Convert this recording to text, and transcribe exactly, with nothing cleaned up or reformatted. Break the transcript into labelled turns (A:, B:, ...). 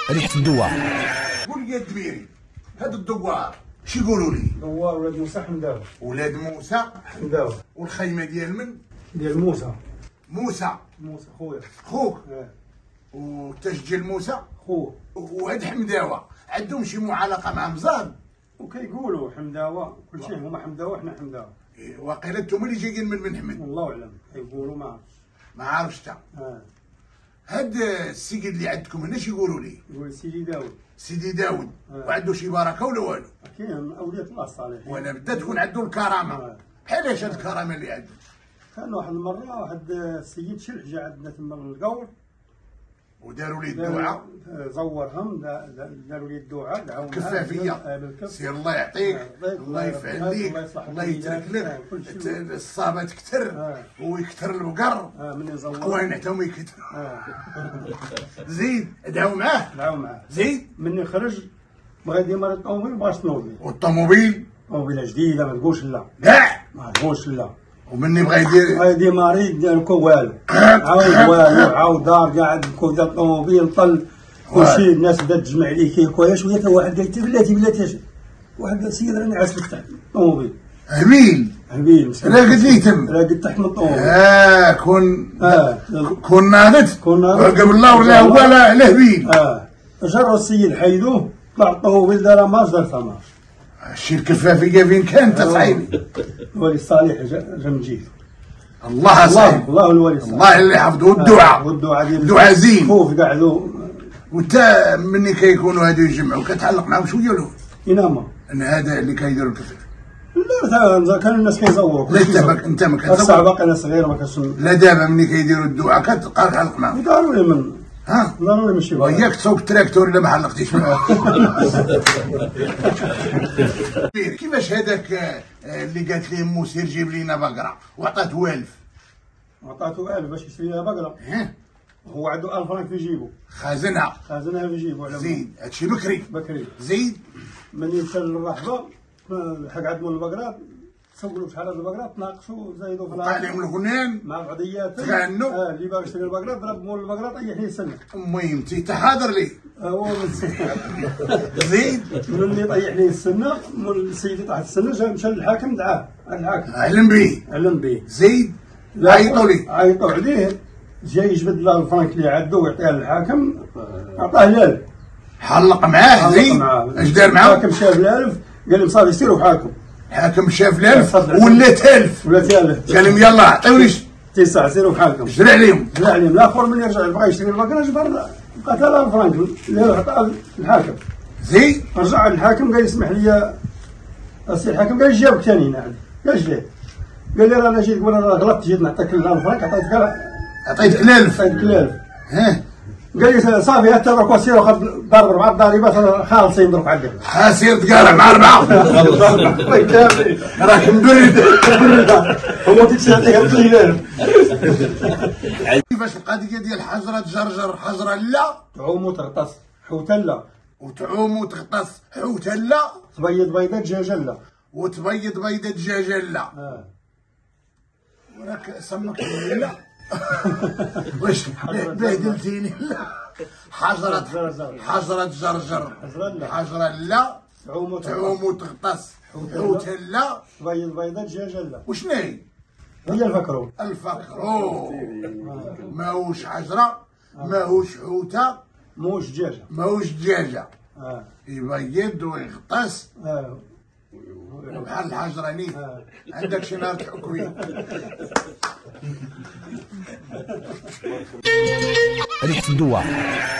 A: ريحة الدوار.
B: قول لي يا الدبيري، هاد الدوار شي يقولوا لي؟
C: دوار ولاد موسى حمداوي.
B: ولاد موسى
C: حمداوي.
B: والخيمه ديال من؟
C: ديال موسى.
B: موسى.
C: موسى خويا.
B: خوك.
C: اه.
B: وتسجل موسى؟
C: خوه.
B: وهاد حمداوه عندهم شي معالقه مع مزاد؟
C: وكيقولوا حمداوه كل شيء هما حمداوه حنا حمداوه.
B: إيه، واقيلا انتم اللي جايين من بن حمد.
C: والله اعلم كيقولوا ما عرفتش.
B: ما عارفش تا.
C: اه.
B: هاد السيد اللي عندكم هنا شي يقولوا لي؟
C: يقول سيدي داود.
B: سيدي داود.
C: آه.
B: وعنده شي بركه ولا والو؟
C: كاين اولياء الله الصالحين.
B: ولا بدا تكون عنده الكرامه.
C: آه.
B: علاش هاد الكرامه اللي عنده؟
C: كان واحد المره واحد السيد شلح جا عندنا تما للقور
B: وداروا لي الدعاء.
C: زورهم داروا لي الدعاء دعاو
B: كفافيه. سير الله يعطيك، الله يفعل ليك، الله يترك لك الصابات كتر ويكتر البقر.
C: من يزور
B: قوان حتى يكتر. زيد دعاو معاه.
C: دعاو معاه.
B: زيد
C: مني خرج بغا يدير مريض الطوموبيل مبغاش الطوموبيل.
B: والطوموبيل؟
C: طوموبيله جديده ما تقولش لا.
B: كاع؟
C: ما تقولش لا.
B: ومني بغا يدير؟
C: بغا يدير مريض ديالكو والو. عاود والو عاود دار قاعد كون دار الطوموبيل طل كلشي الناس بدات تجمع عليه كيكوايا شويه حتى واحد قال بلاتي بلاتي واحد قال سيد راني عاسل تحت الطوموبيل.
B: هبيل.
C: هبيل مسكين.
B: راقد ليه تم.
C: راقد تحت من الطوموبيل.
B: اه كون
C: اه
B: كون ناضت.
C: كون ناضت.
B: قبل الله ولا هو لا هبيل.
C: اه جروا السيد حيدوه طلع الطوموبيل دار مارش دار ثمار.
B: الشي الكفافيه فين كان تصعيبي؟
C: الولي الصالح جا من جيل.
B: الله صاحب.
C: الله الولي الصالح.
B: الله اللي حفظه والدعاء.
C: والدعاء ديال
B: الدعاء زين.
C: خوف قعدوا.
B: وانت مني كيكونوا هادو يجمعوا كتعلق معاهم شويه ولا؟
C: يناموا.
B: ان هذا اللي كيديروا الكفاف.
C: لا كانوا الناس كيزوروا.
B: لا انت ما انت ما كتزور.
C: الساعه باقي انا صغير ما كنسمع.
B: لا دابا مني كيديروا الدعاء كتبقى تعلق معاهم.
C: ضروري من.
B: ها؟
C: ضروري ماشي.
B: وياك تسوق التراكتور الا ما حلقتيش معاه. كيفاش هذاك اللي قالت ليه مو سير جيب لينا بقره وعطاته ألف؟
C: عطاتو ألف باش يشري لها بقره.
B: ها؟
C: هو عنده ألف فرانك في جيبو.
B: خازنها.
C: خازنها في جيبو.
B: زيد هادشي بكري.
C: بكري.
B: زيد.
C: مني مشى للرحبه حق عندهم البقرات سولوا شحال هاد البقرات تناقشوا زايدوا في
B: وقع عليهم الغنان
C: مع بعضيات.
B: تغنوا.
C: اه اللي باغي يشري البقرات ضرب مول البقرات طيح ليه السنه.
B: المهم انت تحاضر لي.
C: هو
B: زيد.
C: ملي طيح ليه السنه مول السيد طاح السنه جا مشى للحاكم دعاه الحاكم.
B: علم به.
C: علم به.
B: زيد. عيطوا لي.
C: عيطوا عليه جا يجبد له الفرانك اللي عنده ويعطيها للحاكم عطاه الألف.
B: حلق معاه. زيد. اش دار معاه؟
C: الحاكم شاف الألف قال لهم صافي سيروا بحالكم.
B: الحاكم شاف الألف ولات ألف.
C: ولات ألف.
B: قال لهم يلا عطيوني
C: تسعة سيروا بحالكم.
B: جرى عليهم.
C: جرى عليهم. الاخر من يرجع بغى يشري البقره جبر بقات له الفرانك اللي عطاه الحاكم.
B: زيد.
C: رجع الحاكم قال يسمح لي السي الحاكم قال جابك ثاني هنا قال جيت قال لي رانا جيت قبل راه غلطت جيت نعطيك الفرانك عطيتك
B: عطيتك الألف.
C: عطيتك الألف.
B: ها
C: قال لي صافي هات تبعك وسير وخذ ضرب اربعه ضاربات خالصين درك عندك.
B: حاسير تقارع مع اربعه. راك مبرد.
C: هو تيتعطيك القليل.
B: كيفاش القضيه ديال حجره جرجر حجره لا
C: تعوم وتغطس حوته لا
B: وتعوم وتغطس حوته لا
C: تبيض بيضه دجاجه لا
B: وتبيض بيضه دجاجه لا.
C: اه
B: وراك سمكتني لا. واش بهدلتيني لا. حجره حجره جرجر حجره لا تعوم وتغطس حوته لا
C: تبيض بيضه دجاجه لا.
B: وشنو هي؟
C: هي الفكرو.
B: الفكرو. ماهوش حجره ماهوش حوته
C: موش دجاجه
B: ماهوش دجاجه.
C: اه
B: يبيض ويغطس.
C: اه
B: بحال الحجره نيت. عندك شي نهار تحكوي.
A: ريحة الدوار.